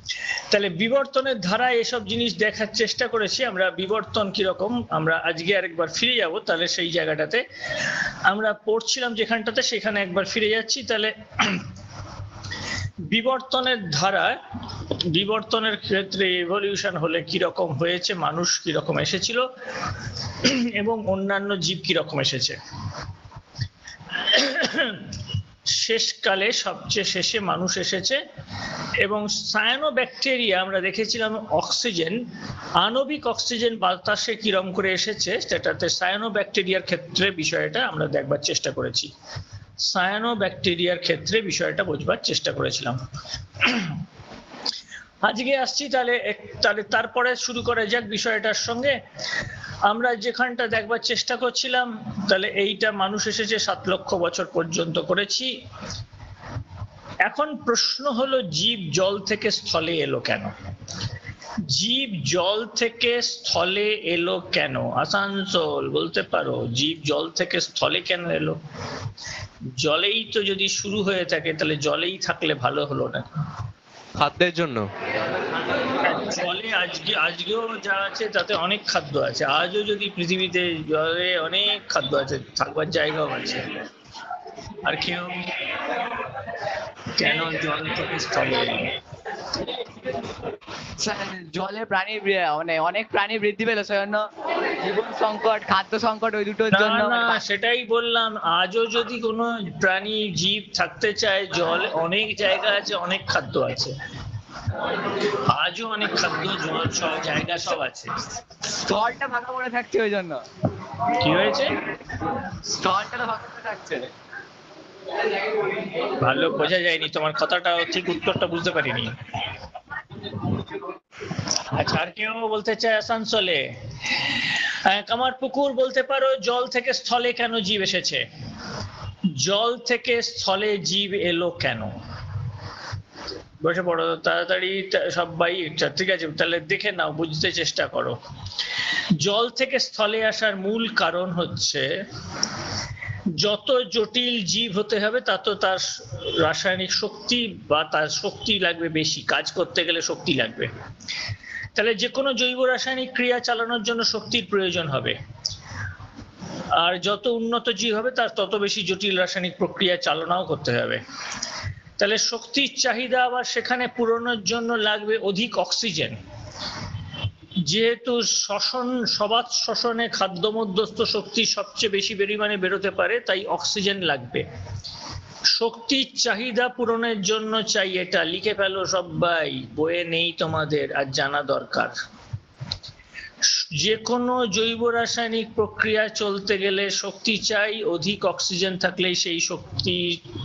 তাহলে বিবর্তনের ধারা এসব জিনিস দেখার চেষ্টা করেছি আমরা, বিবর্তন কিরকম। আমরা আজকে আরেকবার ফিরে যাব, তাহলে সেই জায়গাটাতে আমরা পড়ছিলাম যেখানটাতে, সেখানে একবার ফিরে যাচ্ছি। তাহলে বিবর্তনের ধারায়, বিবর্তনের ক্ষেত্রে এভলিউশন হলে কিরকম হয়েছে, মানুষ কিরকম এসেছিল এবং অন্যান্য জীব কিরকম এসেছে। শেষকালে সবচেয়ে শেষে মানুষ এসেছে এবং সায়ানোব্যাকটেরিয়া আমরা দেখেছিলাম অক্সিজেন, আণবিক অক্সিজেন বাতাসে কিরম করে এসেছে সেটাতে সায়ানোব্যাকটেরিয়ার ক্ষেত্রে বিষয়টা আমরা দেখবার চেষ্টা করেছি। সায়ানোব্যাকটেরিয়ার ক্ষেত্রে বিষয়টা বোঝবার চেষ্টা করেছিলাম। আজকে আসছি তাহলে তারপরে শুরু করা যাক বিষয়টার সঙ্গে। আমরা যেখানটা দেখবার চেষ্টা করছিলাম, তাহলে এইটা মানুষ এসেছে 7 লক্ষ বছর পর্যন্ত করেছি। এখন প্রশ্ন হলো জীব জল থেকে স্থলে এলো কেন? জীব জল থেকে স্থলে এলো কেন? আসানসোল বলতে পারো, জীব জল থেকে স্থলে কেন এলো? জলেই তো যদি শুরু হয়ে থাকে, তাহলে জলেই থাকলে ভালো হলো না? খাদ্যের জন্য। জলে আজকেও যা আছে তাতে অনেক খাদ্য আছে। আজও যদি পৃথিবীতে জলে অনেক খাদ্য আছে, থাকবার জায়গাও আছে। আর কেউ কেন জল থেকে স্থলে এলো? জলে প্রাণীর মানে অনেক প্রাণী বৃদ্ধি পেল, সেজন্য জীবন সংকট, খাদ্য সংকট, ওই দুটোর জন্য। না, সেটাই বললাম, আজও যদি কোনো প্রাণী জীব থাকতে চায়, জল অনেক জায়গা আছে, অনেক খাদ্য আছে। আজও অনেক খাদ্য, জল, সব জায়গা সব আছে। স্থলটা ফাঁকা পড়ে থাকছে, ওই জন্য। কি হয়েছে? স্থলটা ফাঁকা পড়ে থাকছে। ভালো বোঝা যায়নি তোমার কথাটা, ঠিক উত্তরটা বুঝতে পারিনি। আচ্ছা, আর কেউ বলতে চায়? আসানসোলে কামারপুকুর বলতে পারো, জল থেকে স্থলে কেন জীব এসেছে? জল থেকে স্থলে জীব এলো কেন? বসে পড়ো তাড়াতাড়ি সবাই। ঠিক আছে, তাহলে দেখে নাও, বুঝতে চেষ্টা করো। জল থেকে স্থলে আসার মূল কারণ হচ্ছে, যত জটিল জীব হতে হবে তত তার রাসায়নিক শক্তি বা তার শক্তি লাগবে বেশি, কাজ করতে গেলে শক্তি লাগবে। তাহলে যে কোনো জৈব রাসায়নিক ক্রিয়া চালানোর জন্য শক্তির প্রয়োজন হবে, আর যত উন্নত জীব হবে তার তত বেশি জটিল রাসায়নিক প্রক্রিয়া চালনাও করতে হবে। তাহলে শক্তির চাহিদা আবার সেখানে পূরণের জন্য লাগবে অধিক অক্সিজেন। যেহেতু সবাত শ্বসনে খাদ্য মধ্যস্থ শক্তি সবচেয়ে বেশি পরিমাণে বেরোতে পারে, তাই অক্সিজেন লাগবে। শক্তির চাহিদা পূরণের জন্য চাই এটা, লিখে ফেলো সবাই, বইয়ে নেই তোমাদের, আর জানা দরকার। যে কোনো জৈব রাসায়নিক প্রক্রিয়া চলতে গেলে শক্তি চাই, অধিক অক্সিজেন থাকলেই সেই শক্তি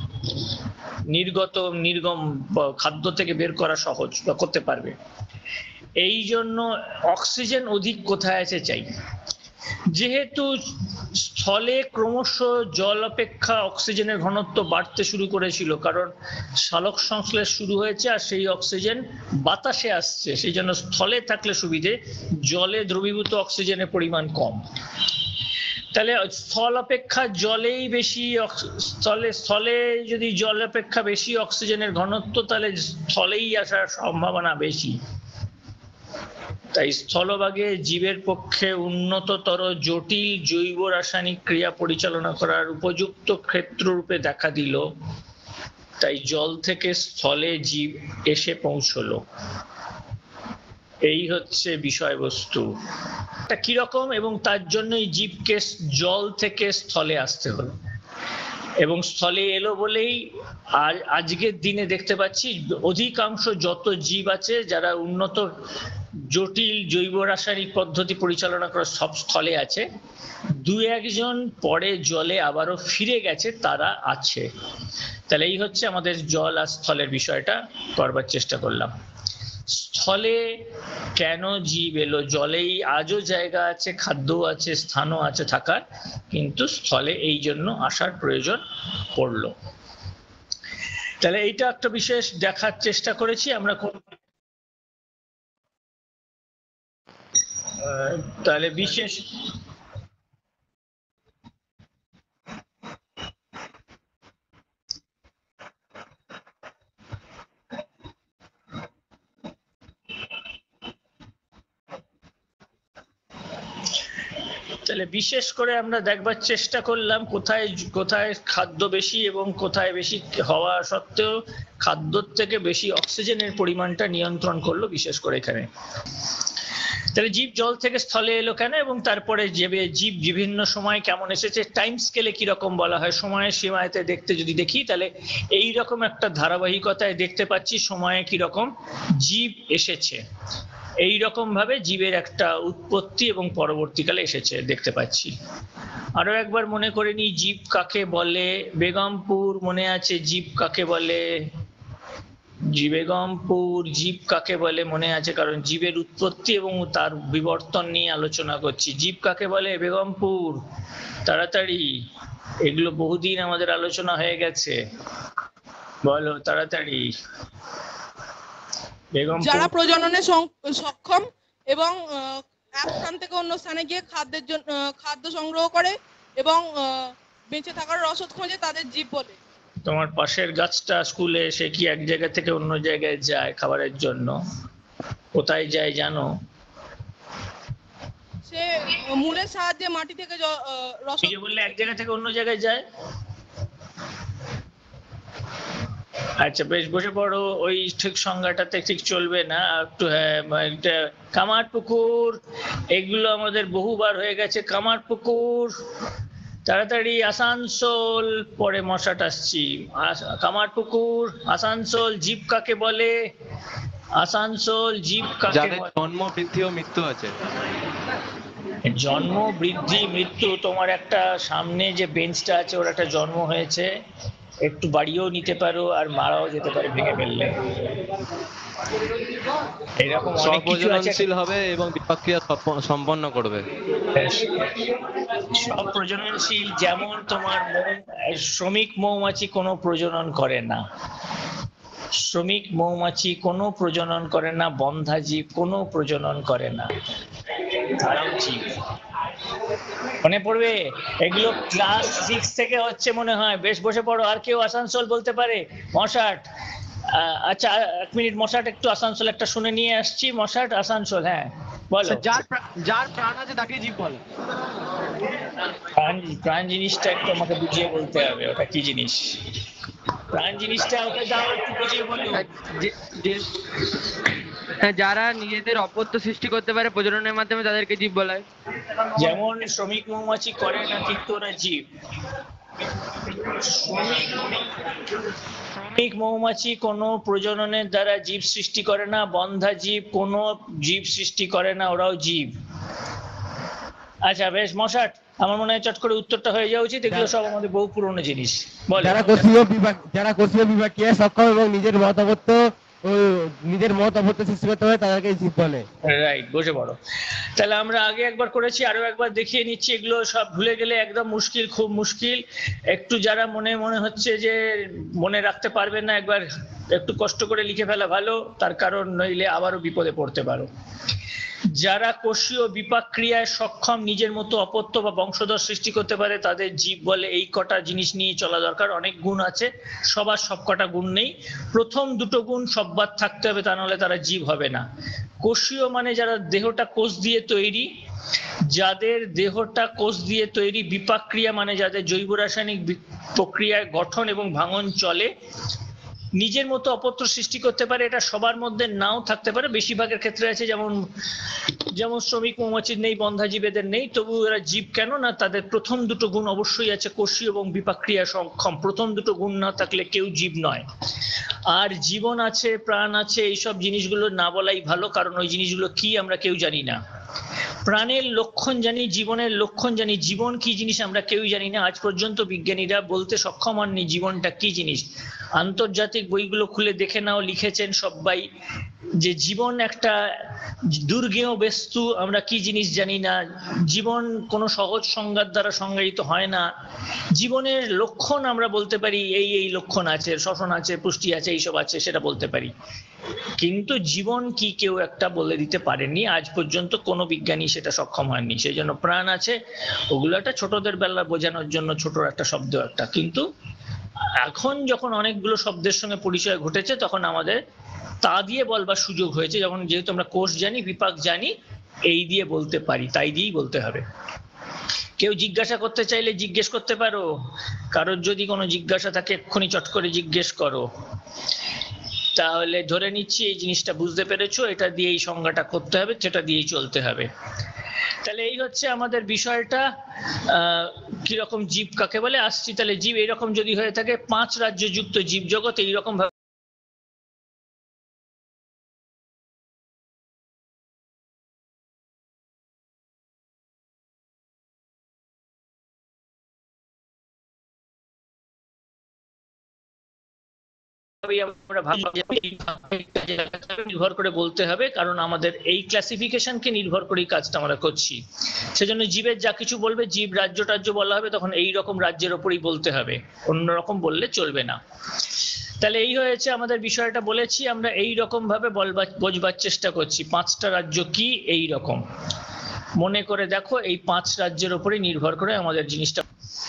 নির্গম খাদ্য থেকে বের করা সহজ বা করতে পারবে। এই জন্য অক্সিজেন অধিক কোথায় আছে চাই। যেহেতু স্থলে ক্রমশ জল অপেক্ষা অক্সিজেনের ঘনত্ব বাড়তে শুরু করেছিল, কারণ সালোক সংশ্লেষ শুরু হয়েছে আর সেই অক্সিজেন বাতাসে আসছে, সেই জন্য স্থলে থাকলে সুবিধে, জলে দ্রবীভূত অক্সিজেনের পরিমাণ কম। তাহলে স্থল অপেক্ষা জলেই বেশি, স্থলে যদি জল অপেক্ষা বেশি অক্সিজেনের ঘনত্ব, তাহলে স্থলেই আসার সম্ভাবনা বেশি। তাই স্থলভাগে জীবের পক্ষে উন্নততর জটিল জৈব রাসায়নিক ক্রিয়া পরিচালনা করার উপযুক্ত ক্ষেত্ররূপে দেখা দিল, তাই জল থেকে স্থলে জীব এসে পৌঁছলো। এই হচ্ছে বিষয়বস্তু কিরকম, এবং তার জন্যই জীবকে জল থেকে স্থলে আসতে হলো। এবং স্থলে এলো বলেই আজকের দিনে দেখতে পাচ্ছি অধিকাংশ যত জীব আছে যারা উন্নত জটিল জৈব রাসায়নিক পদ্ধতি পরিচালনা করে সব স্থলে আছে, দু একজন পরে জলে আবারও ফিরে গেছে, তারা আছে। তাহলে এই হচ্ছে আমাদের জল আর স্থলের বিষয়টা করবার চেষ্টা করলাম। স্থলে কেন জীব এলো? জলেই আজও জায়গা আছে, খাদ্য আছে, স্থানও আছে থাকার, কিন্তু স্থলে এই জন্য আসার প্রয়োজন পড়লো। তাহলে এইটা একটা বিশেষ দেখার চেষ্টা করেছি আমরা। তাহলে বিশেষ তাহলে বিশেষ করে আমরা দেখবার চেষ্টা করলাম কোথায় কোথায় খাদ্য বেশি এবং কোথায় বেশি হওয়া সত্ত্বেও খাদ্যর থেকে বেশি অক্সিজেনের পরিমাণটা নিয়ন্ত্রণ করলো বিশেষ করে এখানে। তাহলে জীব জল থেকে স্থলে এলো কেন, এবং তারপরে জীব বিভিন্ন সময় কেমন এসেছে, টাইম স্কেলে কিরকম বলা হয়, সময়ের সীমাতে দেখতে যদি দেখি তাহলে এইরকম একটা ধারাবাহিকতায় দেখতে পাচ্ছি সময়ে কিরকম জীব এসেছে, এইরকম ভাবে জীবের একটা উৎপত্তি এবং পরবর্তীকালে এসেছে দেখতে পাচ্ছি। আরো একবার মনে করে নি জীব কাকে বলে। বেগমপুর মনে আছে জীব কাকে বলে? বেগমপুর জীব কাকে বলে মনে আছে, কারণ জীবের উৎপত্তি এবং তার বিবর্তন নিয়ে আলোচনা করছি। জীব কাকে বলে বেগমপুর? তাড়াতাড়ি, এগুলো বহুদিন আমাদের আলোচনা হয়ে গেছে, বলো তাড়াতাড়ি। বেগমপুর যারা প্রজননে সক্ষম এবং এক স্থান থেকে অন্য স্থানে গিয়ে খাদ্যের জন্য খাদ্য সংগ্রহ করে এবং বেঁচে থাকার রসদ খোঁজে তাদের জীব বলে। তোমার পাশের গাছটা স্কুলে সে কি এক জায়গা থেকে অন্য জায়গায় যায় খাবারের জন্য? কোথায় যায় জানো? সে মূলের সাহায্যে মাটি থেকে রসদ বললে এক জায়গা থেকে অন্য জায়গায় যায়। আচ্ছা বেশ, বসে পড়ো। ওই ঠিক সংজ্ঞাটাতে ঠিক চলবে না একটু। হ্যাঁ, কামারপুকুর, এগুলো আমাদের বহুবার হয়ে গেছে। কামারপুকুর, তাড়াতাড়ি। আসানসোল, পরে মশাট আসছি। কামারপুকুর, আসানসোল। জীব কাকে বলে? আসানসোল জীব কাকে যাদের বলে? জন্ম বৃদ্ধি ও মৃত্যু আছে। জন্ম বৃদ্ধি মৃত্যু, তোমার একটা সামনে যে বেঞ্চটা আছে ওর একটা জন্ম হয়েছে, একটু বাড়িয়েও নিতে পারো আর মারাও যেতে পারে ভেঙে ফেললে। এরকম অনেক কিছু আছে। স্বপ্রজননশীল হবে এবং বিপাকক্রিয়া সম্পন্ন করবে। সব প্রজননশীল, যেমন তোমার শ্রমিক মৌমাছি কোনো প্রজনন করে না, শ্রমিক মৌমাছি কোনো প্রজনন করে না, বন্ধা জীব কোনো প্রজনন করে না, তারাও জীব। মনে পড়বে? এগুলো ক্লাস 6 থেকে হচ্ছে মনে হয়। বেশ, বসে পড়ো। আর কেউ আসানসোল বলতে পারে? মশাট, আচ্ছা 1 মিনিট, মশাট একটু আসানসোল একটা শুনে নিয়ে আসছি। মশাট, আসানসোল, হ্যাঁ বলো। যার প্রাণ আছে তাকে জীব বলে। প্রাণ জিনিসটা একটু আমাকে বুঝিয়ে বলতে হবে, ওটা কি জিনিস? প্রাণ জিনিসটা ওকে দাও, একটু বুঝিয়ে বলো। যারা নিজেদের অপত্য সৃষ্টি করতে পারে প্রজননের মাধ্যমে তাদেরকে জীব বলা হয়। যেমন শ্রমিক মৌমাছি করে না, কিন্তু ওরা জীব। শ্রমিক মৌমাছি কোনো প্রজননের দ্বারা জীব সৃষ্টি করে না, বন্ধা জীব কোনো জীব সৃষ্টি করে না, ওরাও জীব। আচ্ছা বেশ, মশাট, আমার মনে হয় চট করে উত্তরটা হয়ে যাওয়া উচিত। এগুলো সব আমাদের বহু পুরনো জিনিস। বল। যারা কোষীয় বিভাগীয় সক্ষম এবং নিজের মতামত সৃষ্টি করতে পারে তাদেরকে জীব বলে। রাইট, বসে পড়ো। তাহলে আমরা আগে একবার করেছি, আরো একবার দেখিয়ে নিচ্ছি। এগুলো সব ভুলে গেলে একদম মুশকিল, খুব মুশকিল। একটু যারা মনে হচ্ছে যে মনে রাখতে পারবে না, একবার একটু কষ্ট করে লিখে ফেলা ভালো, তার কারণ নইলে আবারও বিপদে পড়তে পারো। যারা কোষীয় বিপাক ক্রিয়ায় সক্ষম, নিজের মতো অপত্য বা বংশধর সৃষ্টি করতে পারে, তাদের জীব বলে। এই কটা জিনিস নিয়ে চলা দরকার। অনেক গুণ আছে, সবার সব কটা গুণ নেই। প্রথম দুটো গুণ সববার থাকতে হবে, তা নাহলে তারা জীব হবে না। কোষীয় মানে যারা দেহটা কোষ দিয়ে তৈরি, যাদের দেহটা কোষ দিয়ে তৈরি। বিপাক ক্রিয়া মানে যাদের জৈব রাসায়নিক প্রক্রিয়ায় গঠন এবং ভাঙন চলে, নিজের মতো অপত্য সৃষ্টি করতে পারে। এটা সবার মধ্যে নাও থাকতে পারে, বেশিরভাগের ক্ষেত্রে আছে। যেমন শ্রমিক মৌমাছির নেই, বন্ধা জীবেদের নেই, তবু এরা জীব কেন না? তাদের প্রথম দুটো গুণ অবশ্যই আছে, কোষীয় এবং বিপাক ক্রিয়া সক্ষম। প্রথম দুটো গুণ না থাকলে কেউ জীব নয়। আর জীবন আছে, প্রাণ আছে, এইসব জিনিসগুলো না বলাই ভালো, কারণ ওই জিনিসগুলো কি আমরা কেউ জানি না। প্রাণের লক্ষণ জানি, জীবনের লক্ষণ জানি। জীবন কি জিনিস আমরা কেউ জানি না, আজ পর্যন্ত বিজ্ঞানীরা বলতে সক্ষম হননি জীবনটা কি জিনিস। আন্তর্জাতিক বইগুলো খুলে দেখে নাও, লিখেছেন সবাই যে জীবন একটা দুর্গেয় বস্তু, আমরা কি জিনিস জানি না। জীবন কোনো সহজ সংজ্ঞার দ্বারা সংজ্ঞায়িত হয় না। জীবনের লক্ষণ আমরা বলতে পারি, এই লক্ষণ আছে, শ্বসন আছে, পুষ্টি আছে, এইসব আছে, সেটা বলতে পারি। কিন্তু জীবন কি কেউ একটা বলে দিতে পারেনি, আজ পর্যন্ত কোনো বিজ্ঞানী সেটা সক্ষম হয়নি। সেই জন্য প্রাণ আছে, ওগুলো একটা ছোটদের বেলা বোঝানোর জন্য ছোট একটা শব্দ একটা। কিন্তু এখন যখন অনেকগুলো শব্দের সঙ্গে পরিচয় ঘটেছে, তখন আমাদের তা দিয়ে বলবার সুযোগ হয়েছে। যখন যেহেতু আমরা কোষ জানি, বিপাক জানি, এই দিয়ে বলতে পারি, তাই দিয়েই বলতে হবে। কেউ জিজ্ঞাসা করতে চাইলে জিজ্ঞেস করতে পারো, কারোর যদি কোনো জিজ্ঞাসা থাকে এক্ষুনি চট করে জিজ্ঞেস করো। তাহলে ধরে নিচ্ছি এই জিনিসটা বুঝতে পেরেছো, এটা দিয়েই সংজ্ঞাটা করতে হবে, সেটা দিয়েই চলতে হবে। তাহলে এই হচ্ছে আমাদের বিষয়টা, কিরকম জীব কাকে বলে আসছি। তাহলে জীব এইরকম যদি হয়ে থাকে, 5 রাজ্য যুক্ত জীব জগৎ এইরকম ভাবে আমরা নির্ভর করে বলতে হবে, কারণ আমাদের এই ক্লাসিফিকেশনকে নির্ভর করেই কাজটা আমরা করছি। সেজন্য জীবের যা কিছু বলবে, জীব রাজ্য টাজ্য বলা হবে, তখন এই রকম রাজ্যের ওপরই বলতে হবে, অন্যরকম বললে চলবে না। তাহলে এই হয়েছে আমাদের বিষয়টা, বলেছি আমরা এই রকম ভাবে বোঝবার চেষ্টা করছি। 5টা রাজ্য কি এই রকম মনে করে দেখো, এই 5 রাজ্যের ওপরই নির্ভর করে আমাদের জিনিসটা।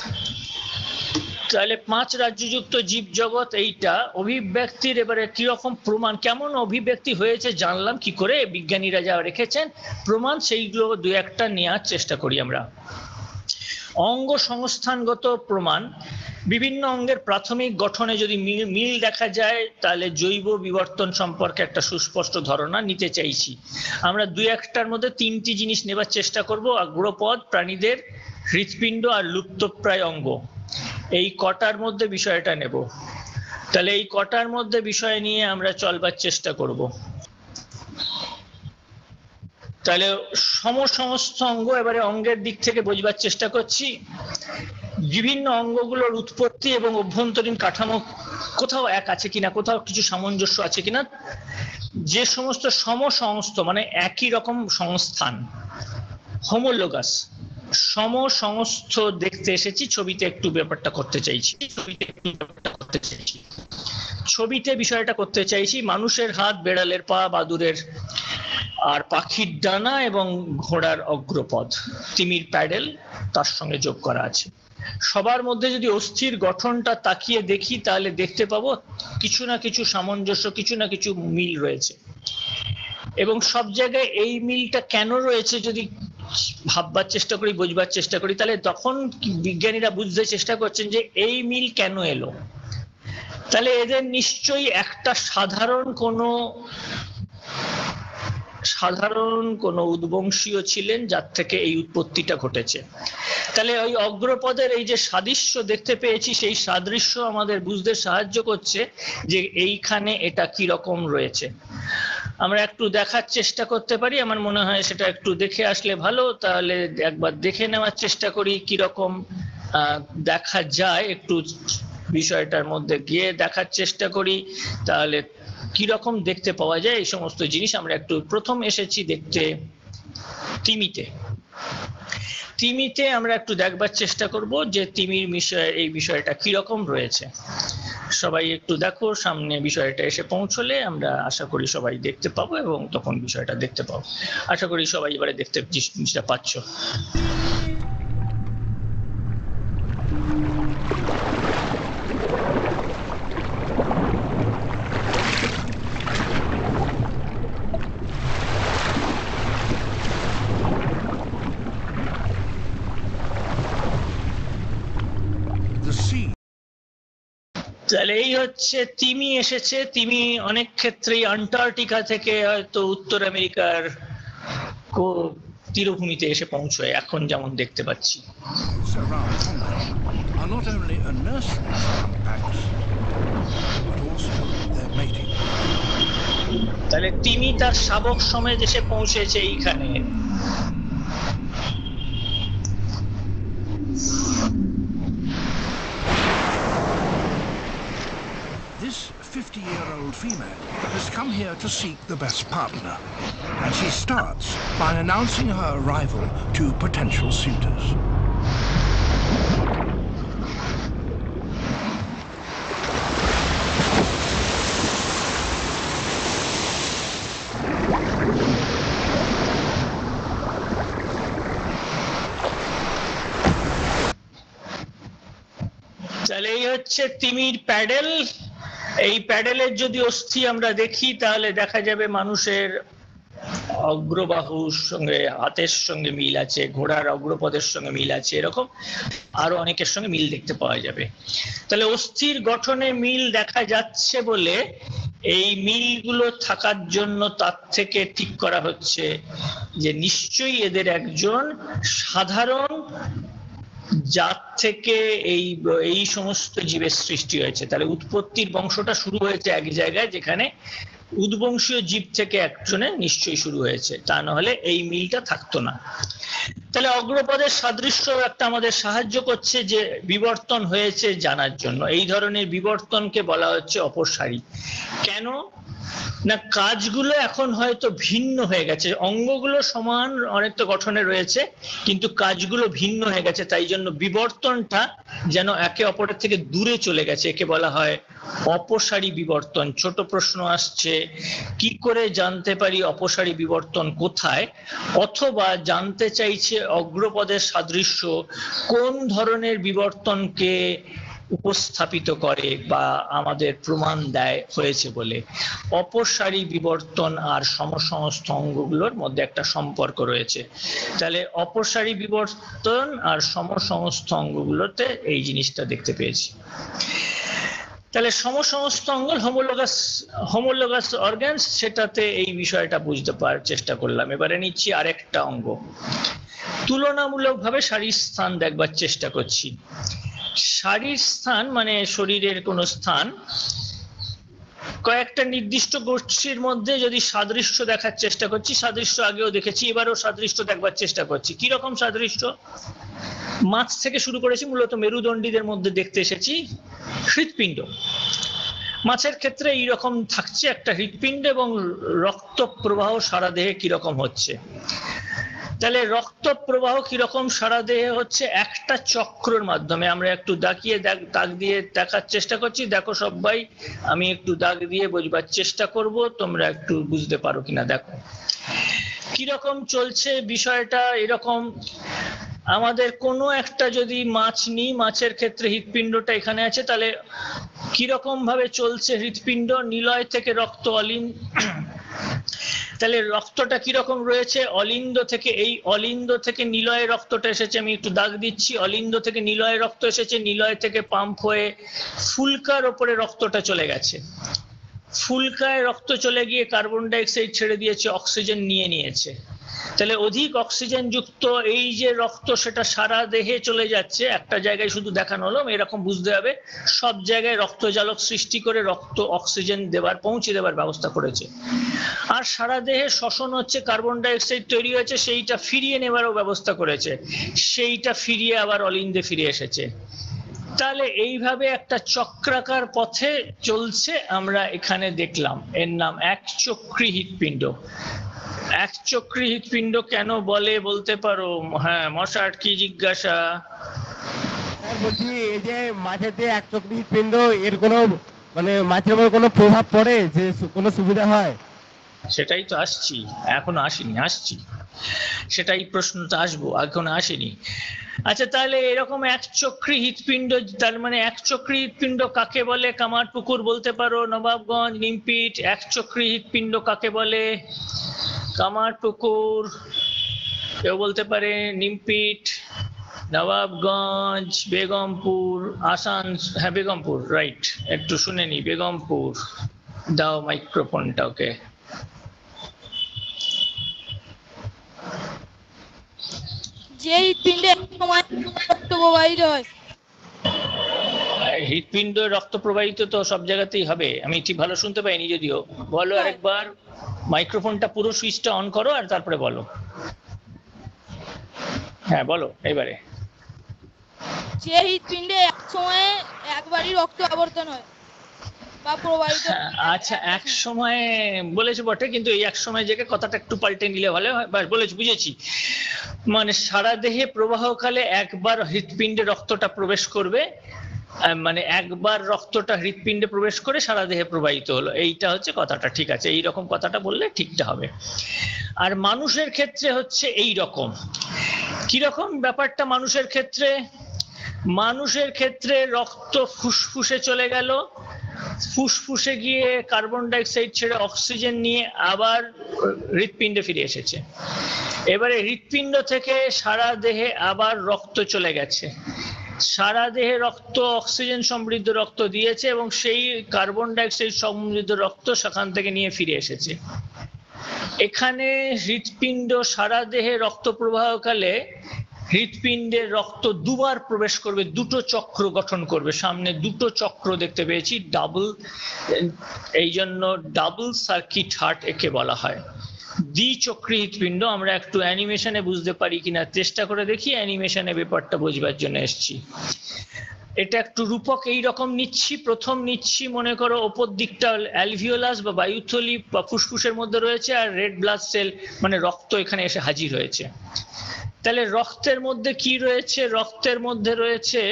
তাহলে 5 রাজ্যযুক্ত জীব জগৎ, এইটা অভিব্যক্তির এবারে কিরকম প্রমাণ, কেমন অভিব্যক্তি হয়েছে জানলাম কি করে, বিজ্ঞানীরা যা রেখেছেন প্রমাণ, সেইগুলো 2-1টা নেওয়ার চেষ্টা করি আমরা। অঙ্গ সংস্থানগত প্রমাণ, বিভিন্ন অঙ্গের প্রাথমিক গঠনে যদি মিল দেখা যায়, তাহলে জৈব বিবর্তন সম্পর্কে একটা সুস্পষ্ট ধারণা নিতে চাইছি আমরা। 2-1টার মধ্যে 3টি জিনিস নেবার চেষ্টা করব। অগ্রপদ, প্রাণীদের হৃৎপিণ্ড আর লুপ্তপ্রায় অঙ্গ, এই কটার মধ্যে বিষয়টা নেব। তাহলে এই কটার মধ্যে বিষয় নিয়ে আমরা চলবার চেষ্টা করব। তাহলে সমস্ত অঙ্গ, এবারে অঙ্গের দিক থেকে বোঝবার চেষ্টা করছি। বিভিন্ন অঙ্গগুলোর উৎপত্তি এবং অভ্যন্তরীণ কাঠামো কোথাও এক আছে কিনা, কোথাও কিছু সামঞ্জস্য আছে কিনা। যে সমস্ত সমসংস্থ মানে একই রকম সংস্থান, হোমোলোগাস, সমসংস্থ দেখতে এসেছি, ছবিতে একটু ব্যাপারটা করতে চাইছি। ছবিতে বিষয়টা করতে চাইছি। মানুষের হাত, বেড়ালের পা, বাদুড়ের আর পাখির ডানা এবং ঘোড়ার অগ্রপদ, তিমির প্যাডেল তার সঙ্গে যোগ করা আছে। সবার মধ্যে যদি অস্থির গঠনটা তাকিয়ে দেখি, তাহলে দেখতে পাবো কিছু না কিছু সামঞ্জস্য, কিছু না কিছু মিল রয়েছে। এবং সব জায়গায় এই মিলটা কেন রয়েছে যদি ভাববার চেষ্টা করি, বুঝবার চেষ্টা করি, তাহলে তখন বিজ্ঞানীরা বুঝতে চেষ্টা করছেন যে এই মিল কেন এলো। তাহলে এদের নিশ্চয়ই একটা সাধারণ কোনো উদ্বংশীয় ছিলেন, যার থেকে এই উৎপত্তিটা ঘটেছে। তাহলে ওই অগ্রপদের এই যে সাদৃশ্য দেখতে পেয়েছি, সেই সাদৃশ্য আমাদের বুঝতে সাহায্য করছে যে এইখানে এটা কি রকম রয়েছে। আমরা একটু দেখার চেষ্টা করতে পারি, আমার মনে হয় সেটা একটু দেখে আসলে ভালো। তাহলে একবার দেখে নেওয়ার চেষ্টা করি কিরকম দেখা যায়, একটু বিষয়টার মধ্যে গিয়ে দেখার চেষ্টা করি, তাহলে কিরকম দেখতে পাওয়া যায় এই সমস্ত জিনিস। আমরা একটু প্রথম এসেছি দেখতে তিমিতে আমরা একটু দেখবার চেষ্টা করব যে তিমির বিষয়ে এই বিষয়টা কিরকম রয়েছে। সবাই একটু দেখো, সামনে বিষয়টা এসে পৌঁছলে আমরা আশা করি সবাই দেখতে পাবো এবং তখন বিষয়টা দেখতে পাবো। আশা করি সবাই এবারে দেখতে জিনিসটা পাচ্ছ। তাহলে এই হচ্ছে তিমি এসেছে। তিমি অনেক ক্ষেত্রেই আন্টার্কটিকা থেকে হয়তো উত্তর আমেরিকার তীরভূমিতে এসে পৌঁছয়, এখন যেমন দেখতে পাচ্ছি। তাহলে তিমি তার শাবক সমেত এসে পৌঁছেছে এইখানে। This 50-year-old female has come here to seek the best partner, and she starts by announcing her arrival to potential suitors. তাহলে এই হচ্ছে তিমির প্যাডেল। এই প্যাডেলের যদি অস্থি আমরা দেখি, তাহলে দেখা যাবে মানুষের অগ্রবাহুর সঙ্গে হাতের সঙ্গে মিল আছে, ঘোড়ার অগ্রপদের সঙ্গে মিল আছে, এরকম আরো অনেকের সঙ্গে মিল দেখতে পাওয়া যাবে। তাহলে অস্থির গঠনে মিল দেখা যাচ্ছে বলে এই মিলগুলো থাকার জন্য তার থেকে ঠিক করা হচ্ছে যে নিশ্চয়ই এদের একজন সাধারণ জাত থেকে এই সমস্ত জীবের সৃষ্টি হয়েছে। তাহলে উৎপত্তির বংশটা শুরু হয়েছে এক জায়গায়, যেখানে উদ্বংশীয় জীব থেকে একজনের নিশ্চয়ই শুরু হয়েছে, তা নাহলে এই মিলটা থাকতো না। তাহলে অগ্রপদের সাদৃশ্য একটা আমাদের সাহায্য করছে যে বিবর্তন হয়েছে জানার জন্য। এই ধরনের বিবর্তনকে বলা হচ্ছে অপসারী। কেন না, কাজগুলো এখন হয়তো ভিন্ন হয়ে গেছে, অঙ্গগুলো সমান অনেকটা গঠনে রয়েছে কিন্তু কাজগুলো ভিন্ন হয়ে গেছে, তাই জন্য বিবর্তনটা যেন একে অপরের থেকে দূরে চলে গেছে, একে বলা হয় অপসারী বিবর্তন। ছোট প্রশ্ন আসছে, কি করে জানতে পারি অপসারী বিবর্তন কোথায়, অথবা জানতে চাইছে অগ্রপদের সাদৃশ্য কোন ধরনের বিবর্তনকে উপস্থাপিত করে বা আমাদের প্রমাণ দেয় হয়েছে বলে। অপসারী বিবর্তন আর সমসংস্থ অঙ্গগুলোর মধ্যে একটা সম্পর্ক রয়েছে। তাহলে অপসারী বিবর্তন আর সমসংস্থ অঙ্গগুলোতে এই জিনিসটা দেখতে পেয়েছি। তাহলে সমসংস্থ অঙ্গ হোমোলোগাস অর্গানস, সেটাতে এই বিষয়টা বুঝতে পারার চেষ্টা করলাম। এবারে নিচ্ছি আরেকটা অঙ্গ, তুলনামূলকভাবে শারীর স্থান দেখবার চেষ্টা করছি। শারীর স্থান মানে শরীরের কোন স্থান কয়েকটা নির্দিষ্ট গোষ্ঠীর মধ্যে যদি সাদৃশ্য দেখার চেষ্টা করছি, সাদৃশ্য আগেও দেখেছি, এবারও সাদৃশ্য দেখবার চেষ্টা করছি। কি রকম সাদৃশ্য? মাছ থেকে শুরু করেছি, মূলত মেরুদণ্ডীদের মধ্যে দেখতে এসেছি হৃৎপিণ্ড। মাছের ক্ষেত্রে এইরকম থাকছে একটা হৃৎপিণ্ড এবং রক্ত প্রবাহ সারা দেহে কিরকম হচ্ছে। তাহলে রক্ত প্রবাহ কিরকম সারা দেহে হচ্ছে একটা চক্রের মাধ্যমে। আমরা একটু দাগ দিয়ে দেখার চেষ্টা করছি, দেখো সবাই, আমি একটু দাগ দিয়ে বোঝবার চেষ্টা করব, তোমরা একটু বুঝতে পারো কিনা দেখো কিরকম চলছে বিষয়টা। এরকম আমাদের কোনো একটা যদি মাছ নিই, মাছের ক্ষেত্রে হৃৎপিণ্ডটা এখানে আছে, তাহলে কিরকম ভাবে চলছে হৃৎপিণ্ড, নিলয় থেকে রক্ত তাহলে রক্তটা কিরকম রয়েছে অলিন্দ থেকে, এই অলিন্দ থেকে নিলয়ে রক্তটা এসেছে, আমি একটু দাগ দিচ্ছি, অলিন্দ থেকে নিলয়ে রক্ত এসেছে, নিলয় থেকে পাম্প হয়ে ফুলকার ওপরে রক্তটা চলে গেছে, ফুলকায় রক্ত চলে গিয়ে কার্বন ডাই অক্সাইড ছেড়ে দিয়েছে, অক্সিজেন নিয়ে নিয়েছে। তাহলে অধিক অক্সিজেন যুক্ত এই যে রক্ত, সেটা সারা দেহে চলে যাচ্ছে, একটা জায়গায় শুধু দেখানো হলো, এরকম বুঝতে হবে সব জায়গায় রক্তজালক সৃষ্টি করে রক্ত অক্সিজেন পৌঁছে দেবার ব্যবস্থা করেছে। আর সারা দেহে শ্বসন হচ্ছে, কার্বন ডাই অক্সাইড তৈরি হয়েছে, সেইটা ফিরিয়ে নেবারও ব্যবস্থা করেছে, সেইটা ফিরিয়ে আবার অলিন্দে ফিরে এসেছে। তাহলে এইভাবে একটা চক্রাকার পথে চলছে, আমরা এখানে দেখলাম। এর নাম একচক্রী হৃৎপিণ্ড। একচক্রী হৃৎপিণ্ড কেন বলে বলতে পারো? হ্যাঁ মশার কি জিজ্ঞাসা? বলছি এই যে মাছের যে একচক্রী হৃৎপিণ্ড, এর কোনো মানে মাছের উপর কোনো প্রভাব পড়ে, যে কোনো সুবিধা হয়? সেটাই তো আসছি, এখনো আসেনি, আসছি, সেটাই প্রশ্নটা আসবো, এখনো আসেনি। আচ্ছা, তাহলে এরকম একচক্রী হৃৎপিণ্ড, তার মানে একচক্রী হৃৎপিণ্ড কাকে বলে? কামারপুকুর বলতে পারো, নবাবগঞ্জ, নিমপিট। একচক্রী হৃৎপিণ্ড কাকে বলে? কামারপুকুর, কেউ বলতে পারে নিমপিট, নবাবগঞ্জ, বেগমপুর, হ্যাঁ বেগমপুর, রাইট, একটু শুনে নি, বেগমপুর। দাও মাইক্রোফোনটা ওকে। যে হৃৎপিণ্ডে সময় রক্ত প্রবাহিত হয়। হৃৎপিণ্ড রক্ত প্রবাহিত তো সব জায়গাতেই হবে। আমি ঠিক ভালো শুনতে পাইনি যদিও, বলো আরেকবার। মাইক্রোফোনটা পুরো সুইচটা অন করো আর তারপরে বলো। হ্যাঁ বলো এবারে। যে হৃৎপিণ্ডে এক সময়ে একবারই রক্ত আবর্তন হয় বা প্রবাহিত। আচ্ছা, এক সময় বলেছে বটে, কিন্তু এই এক সময় জায়গায় কথাটা একটু পাল্টে নিলে ভালো হয়। বলেছি, বুঝেছি। মানে সারা দেহে প্রবাহকালে একবার হৃৎপিণ্ডে রক্তটা প্রবেশ করবে, মানে একবার রক্তটা হৃৎপিণ্ডে প্রবেশ করে সারা দেহে প্রবাহিত হলো, এইটা হচ্ছে কথাটা। ঠিক আছে, এইরকম কথাটা বললে ঠিকটা হবে। আর মানুষের ক্ষেত্রে হচ্ছে এই রকম। কিরকম ব্যাপারটা মানুষের ক্ষেত্রে? মানুষের ক্ষেত্রে রক্ত ফুসফুসে চলে গেল, ফুসফুসে গিয়ে কার্বন ডাইঅক্সাইড ছেড়ে অক্সিজেন নিয়ে আবার হৃৎপিণ্ডে ফিরে এসেছে। এবারে হৃৎপিণ্ড থেকে সারা দেহে আবার রক্ত চলে গেছে, সারা দেহে রক্ত অক্সিজেন সমৃদ্ধ রক্ত দিয়েছে এবং সেই কার্বন ডাইঅক্সাইড সমৃদ্ধ রক্ত সেখান থেকে নিয়ে ফিরে এসেছে। এখানে হৃৎপিণ্ড সারা দেহে রক্ত প্রবাহকালে হৃৎপিণ্ডের রক্ত দুবার প্রবেশ করবে, দুটো চক্র গঠন করবে, সামনে দুটো চক্র দেখতে পেয়েছি, ডাবল, এই জন্য ডাবল সার্কিট হার্ট একে বলা হয়। দ্বিচক্রী হৃৎপিণ্ড। আমরা একটু অ্যানিমেশনে বুঝতে পারি কিনা চেষ্টা করে দেখি, অ্যানিমেশনে ব্যাপারটা বোঝবার জন্য এসেছি। এটা একটু রূপক এইরকম নিচ্ছি, প্রথম নিচ্ছি মনে করো ওপর দিকটা অ্যালভিওলাস বা বায়ুথলি বা ফুসফুসের মধ্যে রয়েছে, আর রেড ব্লাড সেল মানে রক্ত এখানে এসে হাজির হয়েছে। তাহলে রক্তের মধ্যে কি রয়েছে? রক্তের মধ্যে রয়েছে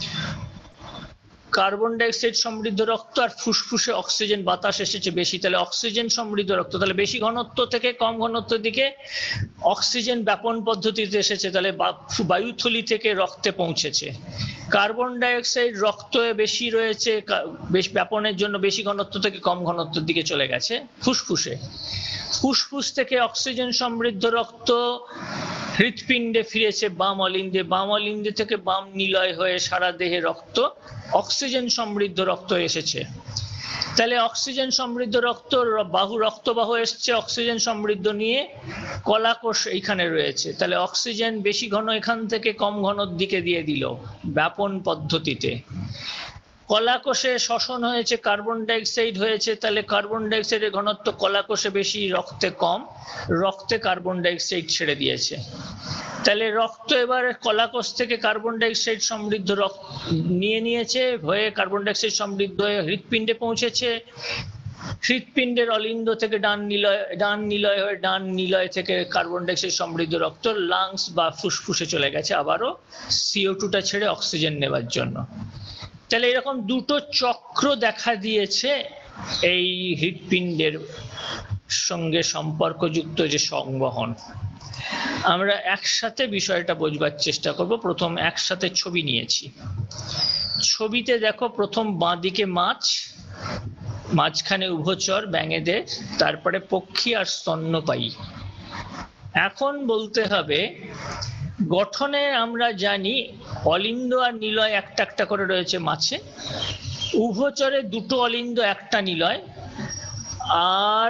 কার্বন ডাইঅক্সাইড সমৃদ্ধ রক্ত, আর ফুসফুসে অক্সিজেন বাতাস এসেছে বেশি, তাহলে অক্সিজেন সমৃদ্ধ রক্ত, তাহলে বেশি ঘনত্ব থেকে কম ঘনত্বের দিকে অক্সিজেন ব্যাপন পদ্ধতিতে এসেছে, তাহলে বায়ুথলি থেকে রক্তে পৌঁছেছে। কার্বন ডাইঅক্সাইড রক্তে বেশি রয়েছে, বেশ ব্যাপনের জন্য বেশি ঘনত্ব থেকে কম ঘনত্বের দিকে চলে গেছে ফুসফুসে। ফুসফুস থেকে অক্সিজেন সমৃদ্ধ রক্ত হৃৎপিণ্ডে ফিরেছে বাম অলিন্দে, বাম অলিন্দে থেকে বাম নিলয় হয়ে সারা দেহে রক্ত অক্সিজেন সমৃদ্ধ রক্ত এসেছে। তাহলে অক্সিজেন সমৃদ্ধ রক্ত বাহু রক্তবাহ এসছে অক্সিজেন সমৃদ্ধ নিয়ে, কলাকোষ এইখানে রয়েছে, তাহলে অক্সিজেন বেশি ঘন এখান থেকে কম ঘনর দিকে দিয়ে দিল ব্যাপন পদ্ধতিতে। কলাকোষে শ্বসন হয়েছে, কার্বন ডাইঅক্সাইড হয়েছে, তাহলে কার্বন ডাইঅক্সাইডের ঘনত্ব কলাকোষে বেশি, রক্তে কম, রক্তে কার্বন ডাইঅক্সাইড ছেড়ে দিয়েছে। তাহলে রক্ত এবার কলাকোষ থেকে কার্বন ডাইঅক্সাইড সমৃদ্ধ রক্ত নিয়ে নিয়েছে, হয়ে কার্বন ডাইঅক্সাইড সমৃদ্ধ হয়ে হৃৎপিণ্ডে পৌঁছেছে। হৃৎপিণ্ডের অলিন্দ থেকে ডান নিলয় হয়ে ডান নিলয় থেকে কার্বন ডাইঅক্সাইড সমৃদ্ধ রক্ত লাংস বা ফুসফুসে চলে গেছে আবারও CO2টা ছেড়ে অক্সিজেন নেবার জন্য। তাহলে এরকম দুটো চক্র দেখা দিয়েছে এই হৃৎপিণ্ডের সঙ্গে সম্পর্কযুক্ত যে সংবহন। আমরা একসাথে বিষয়টা বোঝবার চেষ্টা করব। প্রথম একসাথে ছবি নিয়েছি। ছবিতে দেখো প্রথম বাঁ দিকে মাছ, মাঝখানে উভচর ব্যাঙেদের, তারপরে পক্ষী আর স্তন্যপায়ী। এখন বলতে হবে গঠনে আমরা জানি অলিন্দ আর নিলয় একটা একটা করে রয়েছে মাছে, উভচরে দুটো অলিন্দ একটা নিলয়, আর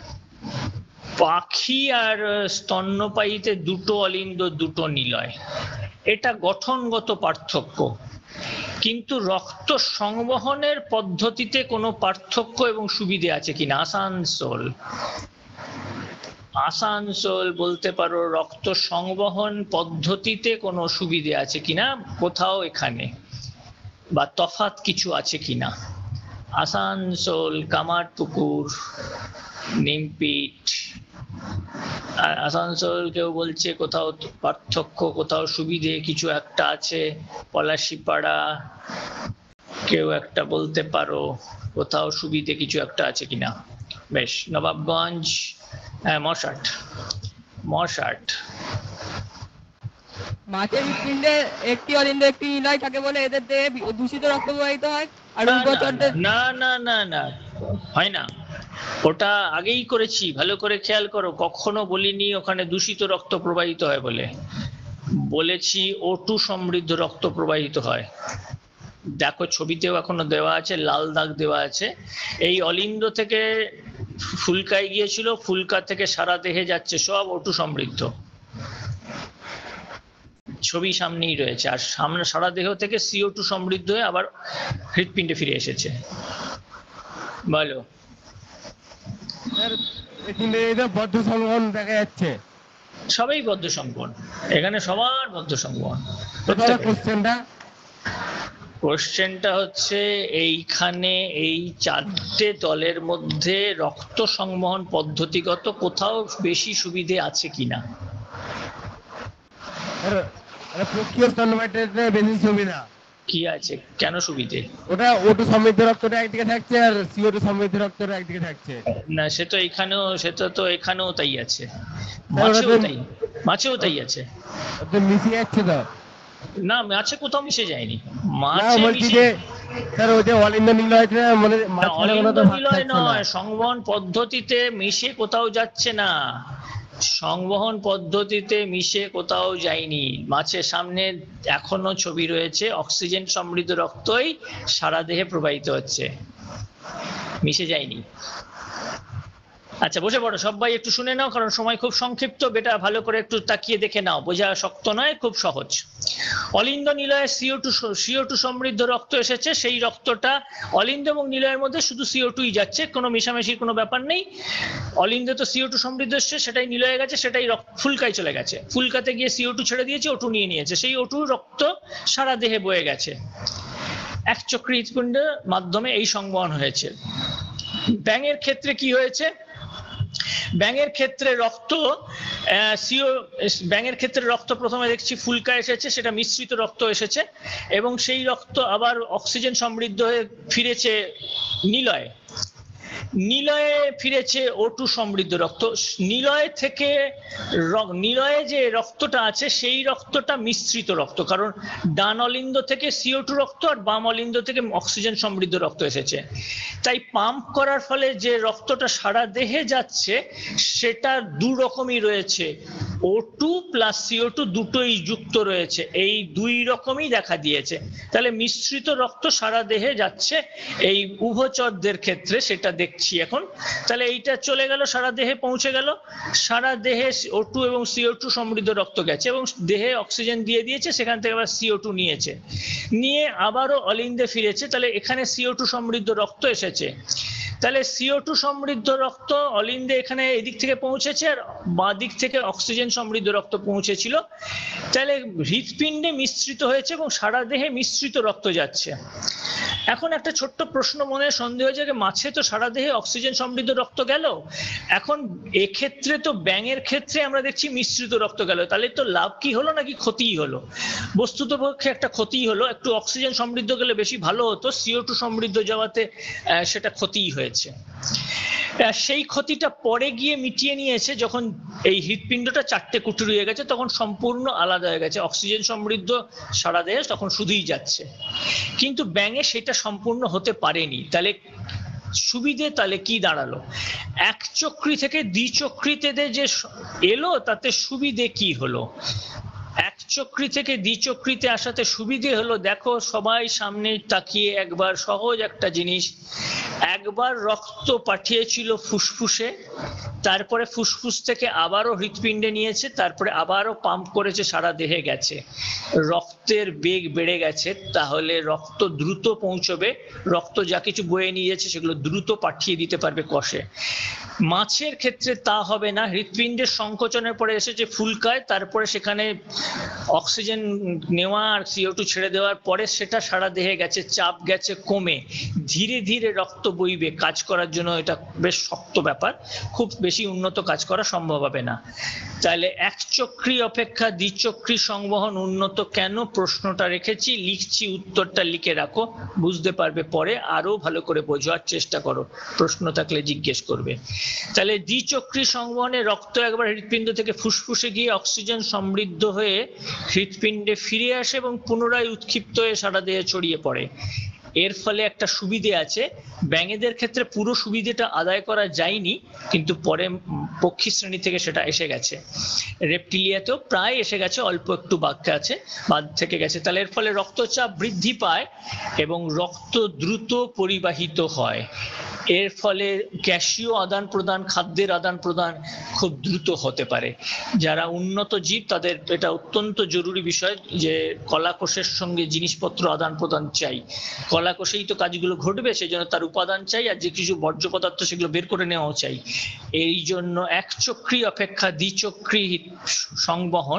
পাখি আর স্তন্যপায়ীতে দুটো অলিন্দ দুটো নিলয়। এটা গঠনগত পার্থক্য, কিন্তু রক্ত সংবহনের পদ্ধতিতে কোনো পার্থক্য এবং সুবিধে আছে কিনা? আসানসোল বলতে পারো রক্ত সংবহন পদ্ধতিতে কোনো সুবিধে আছে কিনা কোথাও এখানে, বা তফাৎ কিছু আছে কিনা? আসানসোল, কামারপুকুর, নিমপিট, আসানসোল কেউ বলছে কোথাও পার্থক্য কোথাও সুবিধে কিছু একটা আছে, পলাশিপাড়া কেউ একটা বলতে পারো কোথাও সুবিধে কিছু একটা আছে কিনা। বেশ, নবাবগঞ্জ, হ্যাঁ মশাট। মাছের হৃৎপিণ্ডে একটি অলিন্দ একটি নিলয় থাকে বলে এদের দেহে দূষিত রক্ত প্রবাহিত হয়, আর উভচরদের না না না না হয় না, ওটা আগেই করেছি, ভালো করে খেয়াল করো। কখনো বলিনি ওখানে দূষিত রক্ত প্রবাহিত হয় বলে, বলেছি O2 সমৃদ্ধ রক্ত প্রবাহিত হয়। দেখো ছবিতেও এখনো দেওয়া আছে, লাল দাগ দেওয়া আছে। এই অলিন্দ থেকে ফুলকায় গিয়েছিল, ফুলকা থেকে সারা দেহে যাচ্ছে, সব O2 সমৃদ্ধ। ছবি সামনেই রয়েছে, আর সামনে সারা দেহ থেকে CO2 সমৃদ্ধ হয়ে আবার হৃৎপিণ্ডে ফিরে এসেছে। বলো। বদ্ধ সংবহন দেখা যাচ্ছে, সবাই বদ্ধ সংবহন, এখানে সবার বদ্ধ সংবহন। কোশ্চেনটা হচ্ছে এইখানে এই চারটে দলের মধ্যে রক্ত সংবহন পদ্ধতিগত কোথাও বেশি সুবিধে আছে কিনা? বেশি সুবিধা কি আছে, কেন সুবিধে? ওটা O2 সমৃদ্ধ রক্তটা একদিকে থাকছে আর CO2 সমৃদ্ধ রক্তটা একদিকে থাকছে। না সে তো এখানেও তাই আছে, মাছেও তাই আছে। মিশে যাচ্ছে তো? না মাছে কোথাও মিশে যায়নি, বলছি যে স্যার ওই যে অলিন্দ নিলয় মানে মাঝখানে কোনো তো ভাগ অলিন্দ থাকছে না। নয়, সংবহন পদ্ধতিতে মিশে কোথাও যাচ্ছে না, সংবহন পদ্ধতিতে মিশে কোথাও যায়নি। মাছের সামনে এখনো ছবি রয়েছে, অক্সিজেন সমৃদ্ধ রক্তই সারা দেহে প্রবাহিত হচ্ছে, মিশে যায়নি। আচ্ছা বসে পড়ো সবাই, একটু শুনে নাও, কারণ সময় খুব সংক্ষিপ্ত, বেটা ভালো করে একটু তাকিয়ে দেখে নাও, বোঝা শক্ত নয়, খুব সহজ। অলিন্দ নিলয়ে CO2 সমৃদ্ধ রক্ত এসেছে, সেই রক্তটা অলিন্দ এবং নিলয়ের মধ্যে শুধু CO2ই যাচ্ছে, কোনো মিশামিশির কোনো ব্যাপার নেই। অলিন্দে তো CO2 সমৃদ্ধ এসছে, সেটাই নিলয়ে গেছে, সেটাই ফুলকায় চলে গেছে, ফুলকাতে গিয়ে CO2 ছেড়ে দিয়েছে, O2 নিয়ে নিয়েছে, সেই O2 রক্ত সারা দেহে বয়ে গেছে। একচক্রী হৃৎপিণ্ডের মাধ্যমে এই সংবহন হয়েছে। ব্যাঙের ক্ষেত্রে কি হয়েছে? ব্যাঙের ক্ষেত্রে রক্ত প্রথমে দেখছি ফুলকা এসেছে, সেটা মিশ্রিত রক্ত এসেছে, এবং সেই রক্ত আবার অক্সিজেন সমৃদ্ধ হয়ে ফিরেছে নিলয়ে, নিলয়ে ফিরেছে O2 সমৃদ্ধ রক্ত। নিলয়ে যে রক্তটা আছে সেই রক্তটা মিশ্রিত রক্ত, কারণ ডান অলিন্দ থেকে CO2 রক্ত আর বাম অলিন্দ থেকে অক্সিজেন সমৃদ্ধ রক্ত এসেছে। তাই পাম্প করার ফলে যে রক্তটা সারা দেহে যাচ্ছে সেটা দু রকমই রয়েছে, O2 প্লাস CO2 দুটোই যুক্ত রয়েছে, এই দুই রকমই দেখা দিয়েছে। তাহলে মিশ্রিত রক্ত সারা দেহে যাচ্ছে এই উভচরদের ক্ষেত্রে, সেটা দেখছি এখন। তাহলে এইটা চলে গেল, সারা দেহে পৌঁছে গেল, সারা দেহে O2 এবং CO2 সমৃদ্ধ রক্ত গেছে এবং দেহে অক্সিজেন দিয়ে দিয়েছে, সেখান থেকে আবার CO2 নিয়েছে, নিয়ে আবারও অলিন্দে ফিরেছে। তাহলে এখানে CO2 সমৃদ্ধ রক্ত এসেছে, তাহলে CO2 সমৃদ্ধ রক্ত অলিন্দে এখানে এদিক থেকে পৌঁছেছে আর বাঁ দিক থেকে অক্সিজেন সমৃদ্ধ রক্ত পৌঁছেছিল। তাহলে হৃৎপিণ্ডে মিশ্রিত হয়েছে এবং সারা দেহে মিশ্রিত রক্ত যাচ্ছে। এখন একটা ছোট্ট প্রশ্ন মনে সন্দেহ হয়েছে, মাছে তো সারা দেহে অক্সিজেন সমৃদ্ধ রক্ত গেল, এখন এক্ষেত্রে তো ব্যাঙের ক্ষেত্রে আমরা দেখছি মিশ্রিত রক্ত গেল, তাহলে তো লাভ কি হলো নাকি ক্ষতিই হলো? বস্তুতপক্ষে একটা ক্ষতিই হলো, একটু অক্সিজেন সমৃদ্ধ গেলে বেশি ভালো হতো, CO2 সমৃদ্ধ যাওয়াতে সেটা ক্ষতিই হয়েছে। সেই ক্ষতিটা পরে গিয়ে মিটিয়ে নিয়েছে যখন এই হৃৎপিণ্ডটা চারটে কুঠুরি হয়ে গেছে, তখন সম্পূর্ণ আলাদা হয়ে গেছে, অক্সিজেন সমৃদ্ধ সারা দেহে তখন শুধুই যাচ্ছে। কিন্তু ব্যাঙে সেটা সম্পূর্ণ হতে পারেনি। তাহলে সুবিধে তাহলে কি দাঁড়ালো? একচক্রী থেকে দ্বিচক্রীতে যে এলো তাতে সুবিধে কি হলো? একচক্রী থেকে দ্বিচক্রীতে আসাতে সুবিধে হলো, দেখো সবাই সামনে তাকিয়ে একবার সহজ একটা জিনিস, একবার রক্ত পাঠিয়েছিল ফুসফুসে, তারপরে ফুসফুস থেকে আবারও হৃৎপিণ্ডে নিয়েছে, তারপরে আবারও পাম্প করেছে, সারা দেহে গেছে, রক্তের বেগ বেড়ে গেছে, তাহলে রক্ত দ্রুত পৌঁছবে, রক্ত যা কিছু বয়ে নিয়ে যাচ্ছে সেগুলো দ্রুত পাঠিয়ে দিতে পারবে কষে। মাছের ক্ষেত্রে তা হবে না, হৃৎপিণ্ডের সংকোচনের পরে এসেছে ফুলকায়, তারপরে সেখানে অক্সিজেন নেওয়া আর CO2 ছেড়ে দেওয়ার পরে সেটা সারা দেহে গেছে, চাপ গেছে কমে, ধীরে ধীরে রক্ত বইবে। কাজ করার জন্য এটা বেশ শক্ত ব্যাপার, খুব বেশি উন্নত কাজ করা সম্ভব হবে না। তাহলে একচক্রী অপেক্ষা দ্বিচক্রী সংবহন উন্নত কেন? প্রশ্নটা রেখেছি, লিখছি, উত্তরটা লিখে রাখো, বুঝতে পারবে পরে, আরো ভালো করে বোঝার চেষ্টা করো, প্রশ্ন থাকলে জিজ্ঞেস করবে। তাহলে দ্বিচক্রী সংবহনে রক্ত একবার হৃৎপিণ্ড থেকে ফুসফুসে গিয়ে অক্সিজেন সমৃদ্ধ হয়ে হৃৎপিণ্ডে ফিরে আসে এবং পুনরায় উৎক্ষিপ্ত হয়ে সারা দেহে ছড়িয়ে পড়ে। এর ফলে একটা সুবিধে আছে, ব্যাঙেদের ক্ষেত্রে পুরো সুবিধেটা আদায় করা যায়নি, কিন্তু পরে পক্ষী শ্রেণী থেকে সেটা এসে গেছে, রেপটিলিয়াতেও প্রায় এসে গেছে, অল্প একটু বাকি আছে, বাদ থেকে গেছে। তাহলে এর ফলে রক্তচাপ বৃদ্ধি পায় এবং রক্ত দ্রুত পরিবাহিত হয়, এর ফলে গ্যাসীয় আদান প্রদান, খাদ্যের আদান প্রদান খুব দ্রুত হতে পারে। যারা উন্নত জীব তাদের এটা অত্যন্ত জরুরি বিষয় যে কলাকোষের সঙ্গে জিনিসপত্র আদান প্রদান চাই, কলাকোষেই তো কাজগুলো ঘটবে, সেই জন্য তার উপাদান চাই, আর যে কিছু বর্জ্য পদার্থ সেগুলো বের করে নেওয়াও চাই। এই জন্য একচক্রী অপেক্ষা দ্বিচক্রী সংবহন,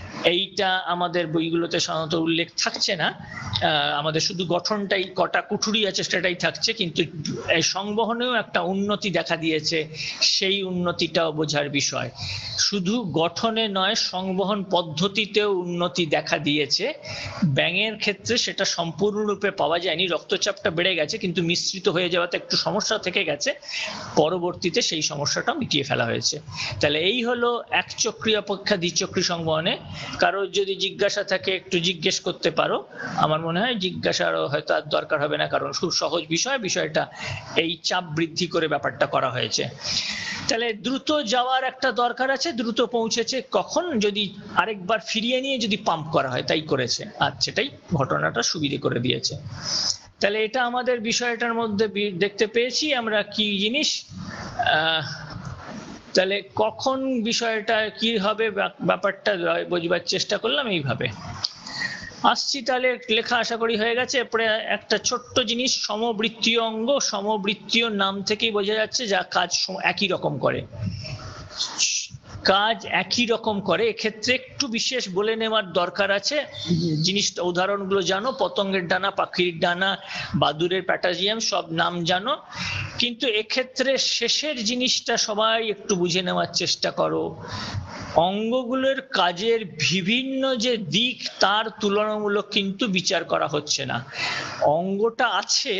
এইটা আমাদের বইগুলোতে সাধারণত উল্লেখ থাকছে না, আমাদের শুধু গঠনটাই কটা কুঠুরি আছে সেটাই থাকছে, কিন্তু এই সংবহনেও একটা উন্নতি দেখা দিয়েছে, সেই উন্নতিটাও বোঝার বিষয়। শুধু গঠনে নয়, সংবহন পদ্ধতিতেও উন্নতি দেখা দিয়েছে। ব্যাঙের ক্ষেত্রে সেটা সম্পূর্ণরূপে পাওয়া যায়নি, রক্তচাপটা বেড়ে গেছে কিন্তু মিশ্রিত হয়ে যাওয়াতে একটু সমস্যা থেকে গেছে, পরবর্তীতে সেই সমস্যাটা মিটিয়ে ফেলা হয়েছে। তাহলে এই হলো একচক্রী অপেক্ষা দ্বিচক্রী সংবহনে কারোর যদি জিজ্ঞাসা থাকে একটু জিজ্ঞেস করতে পারো। আমার মনে হয় জিজ্ঞাসারও হয়তো আর দরকার হবে না, কারণ খুব সহজ বিষয়টা এই চাপ বৃদ্ধি করে ব্যাপারটা করা হয়েছে। তাহলে দ্রুত যাওয়ার একটা দরকার আছে, দ্রুত পৌঁছেছে কখন, যদি আরেকবার ফিরিয়ে নিয়ে যদি পাম্প করা হয়, তাই করেছে, আর সেটাই ঘটনাটা সুবিধে করে দিয়েছে। তাহলে এটা আমাদের বিষয়টার মধ্যে দেখতে পেয়েছি আমরা কি জিনিস। তাহলে কখন বিষয়টা কি হবে ব্যাপারটা বোঝবার চেষ্টা করলাম এইভাবে। আসছি তাহলে, লেখা আশা করি হয়ে গেছে। এরপরে একটা ছোট্ট জিনিস, সমবৃত্তীয় অঙ্গ। সমবৃত্তীয় নাম থেকেই বোঝা যাচ্ছে যা কাজ একই রকম করে, কাজ একই রকম করে। এক্ষেত্রে একটু বিশেষ বলে নেওয়ার দরকার আছে। জিনিসটা উদাহরণগুলো জানো, পতঙ্গের ডানা, পাখির ডানা, বাদুড়ের প্যাটাজিয়াম, সব নাম জানো, কিন্তু এক্ষেত্রে শেষের জিনিসটা সবাই একটু বুঝে নেওয়ার চেষ্টা করো। অঙ্গগুলোর কাজের বিভিন্ন যে দিক তার তুলনামূলক কিন্তু বিচার করা হচ্ছে না। অঙ্গটা আছে,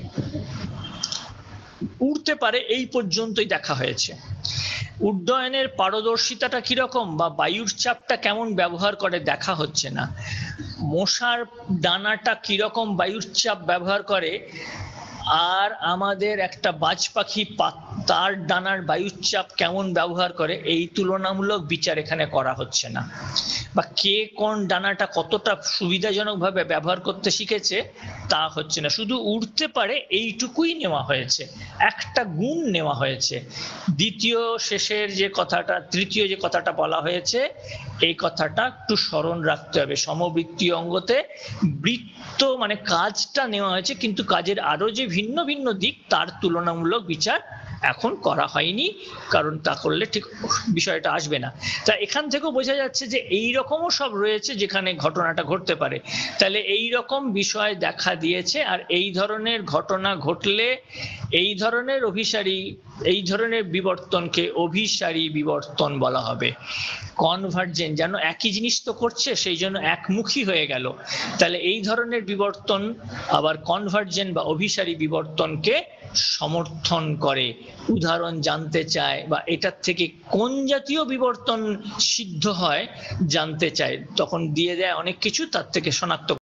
উড়তে পারে, এই পর্যন্তই দেখা হয়েছে। উড্ডয়নের পারদর্শিতাটা কিরকম বা বায়ুর চাপটা কেমন ব্যবহার করে দেখা হচ্ছে না। মশার ডানাটা কিরকম বায়ুর চাপ ব্যবহার করে, আর আমাদের একটা বাজ পাখি তার ডানার বায়ুর চাপ কেমন ব্যবহার করে, এই তুলনামূলক বিচার এখানে করা হচ্ছে না। বা কে কোন ডানাটা কতটা সুবিধাজনক ভাবে ব্যবহার করতে শিখেছে তা হচ্ছে না, শুধু উড়তে পারে এইটুকুই নেওয়া হয়েছে, একটা গুণ নেওয়া হয়েছে। তৃতীয় যে কথাটা বলা হয়েছে, এই কথাটা একটু স্মরণ রাখতে হবে। সমবৃত্তীয় অঙ্গতে বৃত্ত মানে কাজটা নেওয়া হয়েছে, কিন্তু কাজের আরো যে ভিন্ন ভিন্ন দিক তার তুলনামূলক বিচার এখন করা হয়নি, কারণ তা করলে ঠিক বিষয়টা আসবে না। তা এখান থেকেও বোঝা যাচ্ছে যে এই রকমও সব রয়েছে যেখানে ঘটনাটা ঘটতে পারে। তাহলে এই রকম বিষয় দেখা দিয়েছে, আর এই ধরনের ঘটনা ঘটলে এই ধরনের বিবর্তনকে অভিসারী বিবর্তন বলা হবে। কনভার্জেন্ট, যেন একই জিনিস তো করছে, সেই জন্য একমুখী হয়ে গেল। তাহলে এই ধরনের বিবর্তন আবার কনভার্জেন্ট বা অভিসারী বিবর্তনকে সমর্থন করে। উদাহরণ জানতে চায় বা এটার থেকে কোন জাতীয় বিবর্তন সিদ্ধ হয় জানতে চায়, তখন দিয়ে দেয় অনেক কিছু, তার থেকে শনাক্ত